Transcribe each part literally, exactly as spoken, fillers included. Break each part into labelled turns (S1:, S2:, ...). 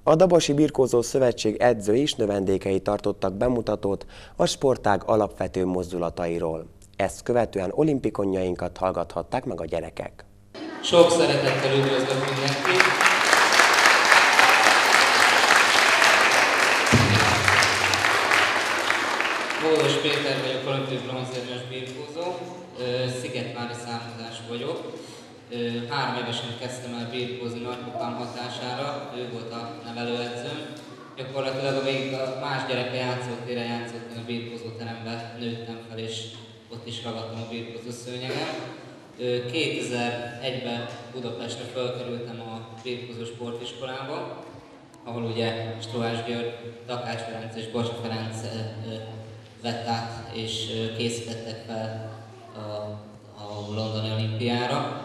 S1: A Dabasi Birkózó Szövetség edzői és növendékei tartottak bemutatót a sportág alapvető mozdulatairól. Ezt követően olimpikonjainkat hallgathatták meg a gyerekek.
S2: Sok szeretettel üdvözlök mindenkit! Bódos Péter vagyok, olimpiai bronzérmes birkózó, szigetvári származás vagyok. Három évesen kezdtem el birkózni nagypapám hatására, ő volt a nevelőedzőm. Gyakorlatilag amíg a más gyereke játszótére játszott, én a birkózóteremben nőttem fel, és ott is ragadtam a birkózó szőnyegem. kétezer-egyben Budapestre felkerültem a birkózó sportiskolába, ahol ugye Strohás György, Takács Ferenc és Bocsa Ferenc vett át és készítettek fel a, a londoni olimpiára.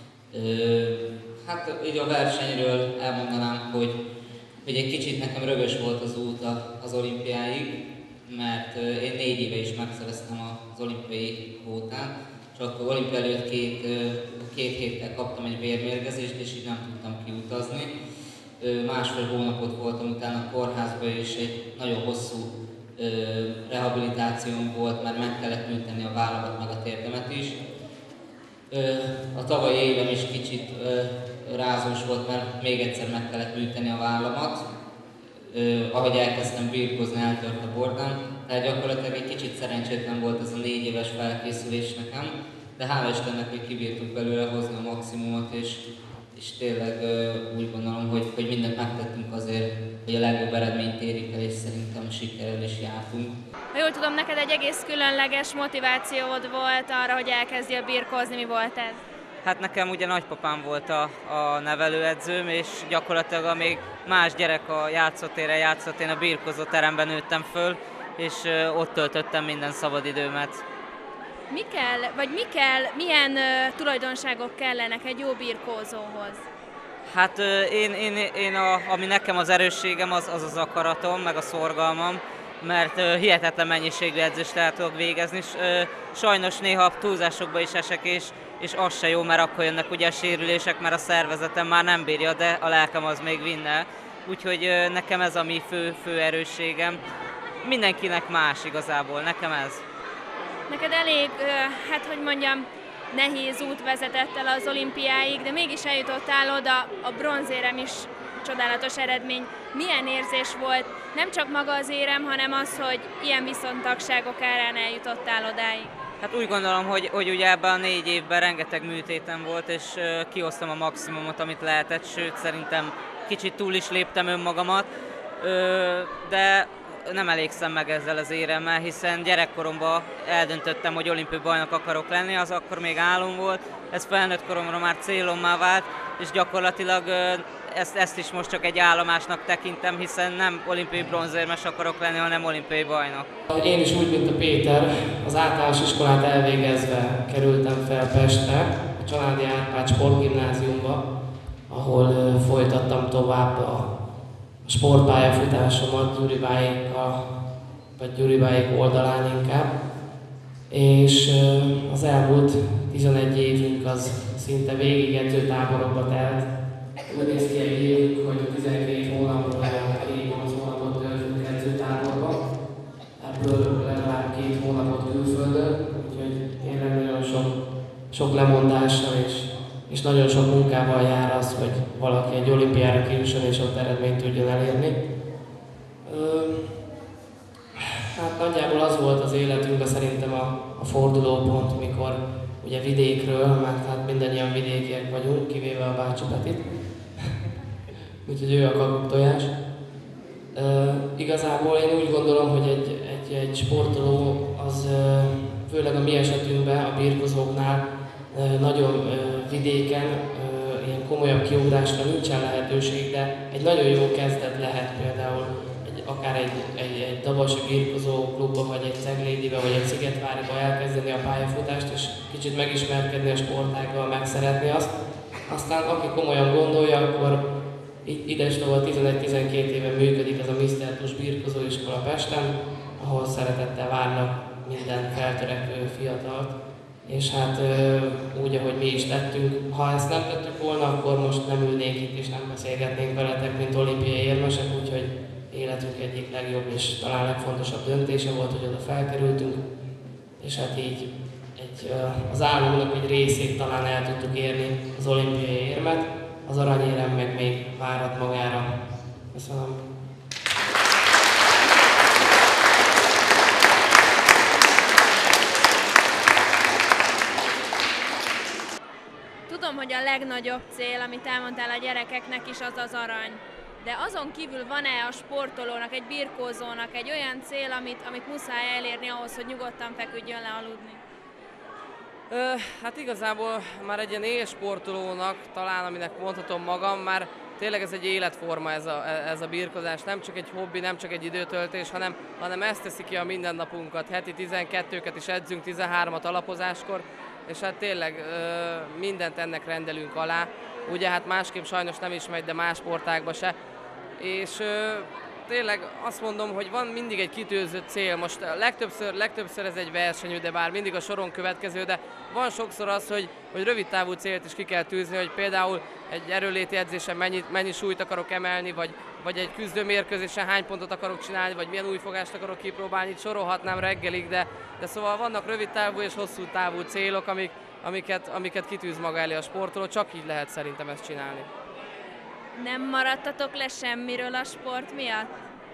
S2: Hát így a versenyről elmondanám, hogy, hogy egy kicsit nekem rögös volt az út az olimpiáig, mert én négy éve is megszereztem az olimpiai kvótát, csak olimpia előtt két, két héttel kaptam egy vérmérgezést, és így nem tudtam kiutazni. Másfél hónapot voltam utána a kórházban, és egy nagyon hosszú rehabilitációm volt, mert meg kellett műteni a vállamat, meg a térdemet is. A tavalyi évem is kicsit rázós volt, mert még egyszer meg kellett műteni a vállamat. Ahogy elkezdtem birkózni, eltört a bordám, tehát gyakorlatilag egy kicsit szerencsétlen volt ez a négy éves felkészülés nekem, de hála Istennek, hogy kibírtuk belőle hozni a maximumot, és, és tényleg úgy gondolom, hogy, hogy mindent megtettünk azért, hogy a legjobb eredményt érjük el, és szerintem sikerrel is jártunk.
S3: Ha jól tudom, neked egy egész különleges motivációd volt arra, hogy elkezdjél birkózni, mi volt ez?
S4: Hát nekem ugye nagypapám volt a, a nevelőedzőm, és gyakorlatilag amíg más gyerek a játszótéren játszott, én a birkózóteremben nőttem föl, és ott töltöttem minden szabadidőmet.
S3: Mi kell, vagy mi kell, milyen uh, tulajdonságok kellenek egy jó birkózóhoz?
S4: Hát uh, én, én, én a, ami nekem az erősségem, az az, az akaratom, meg a szorgalmam, mert uh, hihetetlen mennyiségű edzést el tudok végezni, és uh, sajnos néha túlzásokba is esek, és, és az se jó, mert akkor jönnek ugye a sérülések, mert a szervezetem már nem bírja, de a lelkem az még vinne. Úgyhogy uh, nekem ez a mi fő, fő erősségem. Mindenkinek más igazából, nekem ez.
S3: Neked elég, hát hogy mondjam, nehéz út vezetett el az olimpiáig, de mégis eljutottál oda, a bronzérem is csodálatos eredmény. Milyen érzés volt nem csak maga az érem, hanem az, hogy ilyen viszontagságok árán eljutottál odáig?
S4: Hát úgy gondolom, hogy, hogy ugye ebben a négy évben rengeteg műtétem volt, és kihoztam a maximumot, amit lehetett, sőt szerintem kicsit túl is léptem önmagamat, de nem elégszem meg ezzel az éremmel, hiszen gyerekkoromban eldöntöttem, hogy olimpiai bajnok akarok lenni, az akkor még álom volt, ez felnőtt koromra már célommá vált, és gyakorlatilag ezt, ezt is most csak egy állomásnak tekintem, hiszen nem olimpiai bronzérmes akarok lenni, hanem olimpiai bajnok.
S5: Én is úgy, mint a Péter, az általános iskolát elvégezve kerültem fel Pestre, a Családi Árpád Sportgimnáziumba, ahol folytattam tovább a a sportpályafutásomat Gyuribáékkal, vagy Gyuribáék oldalán inkább, és az elmúlt tizenegy évünk az szinte végig edzőtáborokba telt. Úgy néz ki egy évünk, hogy tizenkét hónapról legalább hét-nyolc hónapot töltünk edzőtáborba, ebből legalább két hónapot külföldön, úgyhogy tényleg nagyon sok, sok lemondással és és nagyon sok munkával jár az, hogy valaki egy olimpiára kijusson és ott eredményt tudjon elérni. Hát nagyjából az volt az életünkben szerintem a, a fordulópont, mikor ugye vidékről, mert hát mindannyian vidékiek vagyunk, kivéve a bácsi Petit, úgyhogy ő a kakuktojás. Igazából én úgy gondolom, hogy egy, egy, egy sportoló az főleg a mi esetünkben, a birkózóknál nagyon vidéken, ilyen komolyabb kiugrásra nincsen lehetőség, de egy nagyon jó kezdet lehet például egy, akár egy, egy, egy dabasi birkózó klubba, vagy egy Ceglédibe, vagy egy Szigetváriba elkezdeni a pályafutást, és kicsit megismerkedni a sportággal, megszeretni azt. Aztán aki komolyan gondolja, akkor idestova tizenegy-tizenkét éve működik ez a miszter Tus birkózóiskola Pesten, ahol szeretettel várnak minden feltörekvő fiatalt, és hát úgy, ahogy mi is tettünk, ha ezt nem tettük volna, akkor most nem ülnék itt és nem beszélgetnénk veletek, mint olimpiai érmesek, úgyhogy életünk egyik legjobb és talán legfontosabb döntése volt, hogy oda felkerültünk, és hát így egy, az álmunknak egy részét talán el tudtuk érni, az olimpiai érmet, az aranyérem meg még várat magára. Köszönöm.
S3: Tudom, hogy a legnagyobb cél, amit elmondtál a gyerekeknek is, az az arany. De azon kívül van-e a sportolónak, egy birkózónak egy olyan cél, amit, amit muszáj elérni ahhoz, hogy nyugodtan feküdjön le aludni?
S6: Ö, hát igazából már egy ilyen élsportolónak, talán aminek mondhatom magam, már tényleg ez egy életforma ez a, ez a birkozás, nem csak egy hobbi, nem csak egy időtöltés, hanem, hanem ezt teszi ki a mindennapunkat. Heti tizenkettőket is edzünk, tizenhármat alapozáskor, és hát tényleg ö, mindent ennek rendelünk alá. Ugye hát másképp sajnos nem is megy, de más sportágban se. És ö, tényleg azt mondom, hogy van mindig egy kitűzött cél. Most legtöbbször, legtöbbször ez egy verseny, de bár mindig a soron következő, de van sokszor az, hogy, hogy rövid távú célt is ki kell tűzni, hogy például egy erőléti edzésen mennyi, mennyi súlyt akarok emelni, vagy, vagy egy küzdőmérkőzésen hány pontot akarok csinálni, vagy milyen új fogást akarok kipróbálni, itt sorolhatnám reggelig, de, de szóval vannak rövid távú és hosszú távú célok, amik, amiket, amiket kitűz maga elé a sportoló, csak így lehet szerintem ezt csinálni.
S3: Nem maradtatok le semmiről a sport miatt?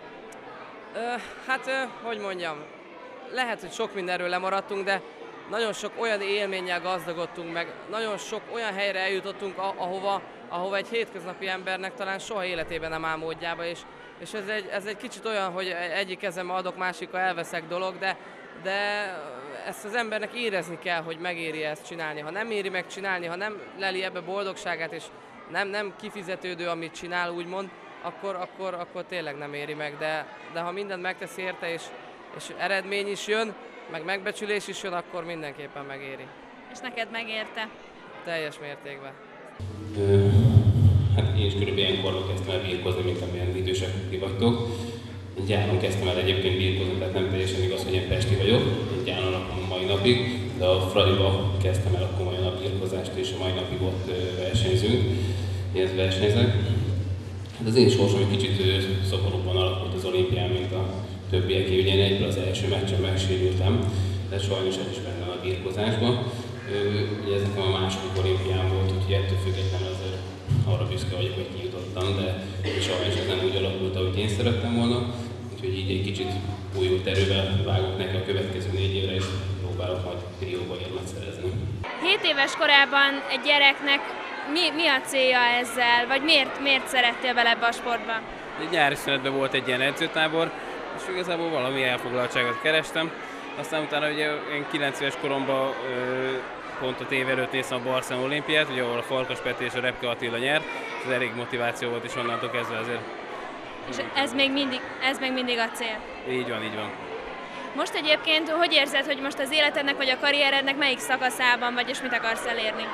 S6: Ö, hát, ö, hogy mondjam, lehet, hogy sok mindenről lemaradtunk, de nagyon sok olyan élménnyel gazdagodtunk meg, nagyon sok olyan helyre eljutottunk, ahova, ahova egy hétköznapi embernek talán soha életében nem áll módjába, és, és ez, egy, ez egy kicsit olyan, hogy egyik kezemmel adok, másikkal elveszek dolog, de, de ezt az embernek érezni kell, hogy megéri ezt csinálni. Ha nem éri meg csinálni, ha nem leli ebbe boldogságát, és nem, nem kifizetődő, amit csinál, úgymond, akkor, akkor, akkor tényleg nem éri meg, de, de ha mindent megtesz érte, és, és eredmény is jön, meg megbecsülés is jön, akkor mindenképpen megéri.
S3: És neked megérte?
S6: Teljes mértékben.
S7: Ö, hát én is körülbelül ilyenkorban kezdtem el birkózni, mint amilyen idősek ti vagytok. Gyáron kezdtem el egyébként birkózni, tehát nem teljesen igaz, hogy én pesti vagyok. Gyáron lakom a mai napig, de a Fradiba kezdtem el a komolyan a birkózást, és a mai napig ott versenyzünk, illetve versenyzek. Hát az én sorsom egy kicsit szomorúbban alakult az olimpián, mint a többiek. Én ugye egyből az első meccsen megsérültem, de sajnos ez is benne van a birkózásban. Ugye ez nekem a második olimpián volt, úgyhogy ettől függetlenül azért arra büszke vagyok, hogy kijutottam, de sajnos ez nem úgy alakult, ahogy én szerettem volna. Úgyhogy így egy kicsit újult erővel vágok neki a következő négy évre, és próbálok majd Rióba érmet szerezni.
S3: Hét éves korában egy gyereknek mi, mi a célja ezzel, vagy miért, miért szerettél bele ebbe a sportba?
S8: Egy nyári szünetben volt egy ilyen edzőtábor, és igazából valami elfoglaltságot kerestem. Aztán utána ugye én kilenc éves koromban pont a tévé előtt néztem a Barcelona olimpiát, ugye, ahol a Farkas Peti és a Repke Attila nyert, ez elég motiváció volt, és onnantól kezdve azért.
S3: És ez még mindig, ez még mindig a cél?
S8: Így van, így van.
S3: Most egyébként hogy érzed, hogy most az életednek vagy a karrierednek melyik szakaszában vagy, és mit akarsz elérni?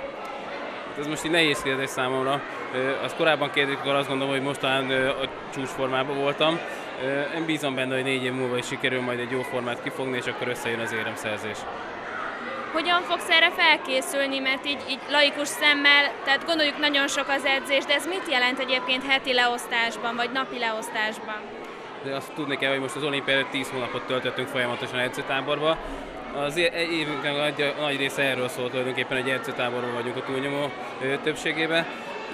S8: Ez most így nehéz kérdés számomra. Az korábban kérdés, akkor azt gondolom, hogy most talán a csúcsformában voltam. Én bízom benne, hogy négy év múlva is sikerül majd egy jó formát kifogni, és akkor összejön az éremszerzés.
S3: Hogyan fogsz erre felkészülni, mert így, így laikus szemmel, tehát gondoljuk nagyon sok az edzés, de ez mit jelent egyébként heti leosztásban, vagy napi leosztásban?
S8: De azt tudni kell, hogy most az olimpia előtt tíz hónapot töltöttünk folyamatosan edzőtáborba. Az évünknek nagy, nagy része erről szólt, tulajdonképpen egy edzőtáborban vagyunk a túlnyomó többségében.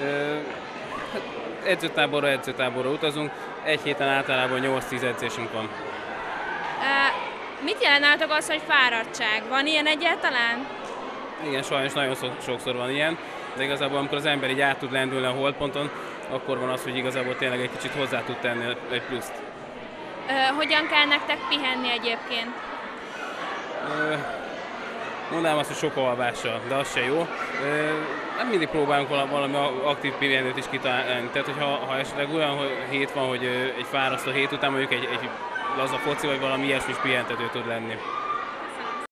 S8: Hát, edzőtáborra, edzőtáborra utazunk, egy héten általában nyolc-tíz edzésünk van.
S3: Mit jelent nálatok az, hogy fáradtság? Van ilyen egyáltalán?
S8: Igen, sajnos nagyon sokszor van ilyen, de igazából amikor az ember így át tud lendülni a holdponton, akkor van az, hogy igazából tényleg egy kicsit hozzá tud tenni egy pluszt.
S3: Hogyan kell nektek pihenni egyébként?
S8: Mondanám azt, hogy sok alvással, de az se jó. Nem mindig próbálunk valami aktív pihenőt is kitalálni. Tehát, hogyha ha esetleg olyan hét van, hogy egy fárasztó hét után mondjuk egy, egy laza foci vagy valami ilyesmi pihentető tud lenni.